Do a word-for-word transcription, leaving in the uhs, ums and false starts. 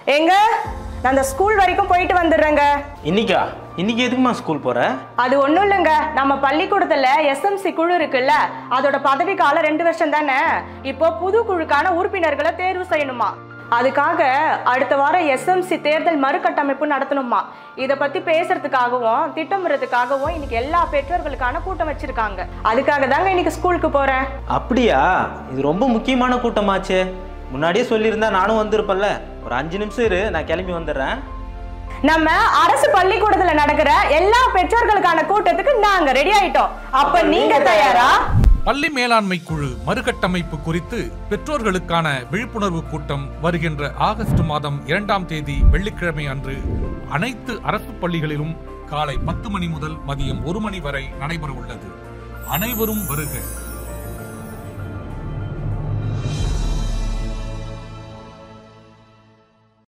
எங்க நான் அந்த ஸ்கூல் வரைக்கும் போயிட்டு வந்துடுறேங்க. இன்னைக்கா? இன்னைக்கு எதுக்குமா ஸ்கூல் போற? அது ஒண்ணும் இல்லைங்க, நம்ம பள்ளிக்கூடத்துல எஸ்எம்சி குழு இருக்குல்ல, அதோட பதவி காலம் ரெண்டு வருஷம் தானே. இப்போ புது குழுக்கான உறுப்பினர்களை தேர்வு செய்யணுமா. அதுக்காக அடுத்த வாரம் எஸ்எம்சி தேர்தல் மறுகட்டமைப்பு நடத்தணுமா. இதை பத்தி பேசுறதுக்காகவும் திட்டமிடுறதுக்காகவும் இன்னைக்கு எல்லா பெற்றோர்களுக்கான கூட்டம் வச்சிருக்காங்க. அதுக்காக தாங்க இன்னைக்கு ஸ்கூலுக்கு போறேன். அப்படியா? இது ரொம்ப முக்கியமான கூட்டமாச்சே. முன்னாடியே சொல்லியிருந்தா நானும் வந்திருப்பேன்ல. ஒரு அஞ்சு நிமிஷம் இரு, நான் கிளம்பி வந்துடுறேன். நம்ம அரசு பள்ளிக்கூடத்துல நடக்கிற எல்லா பெற்றோர்களுக்கான கூட்டத்துக்கு நாங்க ரெடி ஆயிட்டோம். அப்ப நீங்க தயாரா? பள்ளி மேலாண்மை குழு மறுகட்டமைப்பு குறித்து பெற்றோர்களுக்கான விழிப்புணர்வு கூட்டம் வருகின்ற ஆகஸ்ட் மாதம் இரண்டாம் தேதி வெள்ளிக்கிழமை அன்று அனைத்து அரசு பள்ளிகளிலும் காலை பத்து மணி முதல் மதியம் ஒரு மணி வரை நடைபெற உள்ளது. அனைவரும் வருக.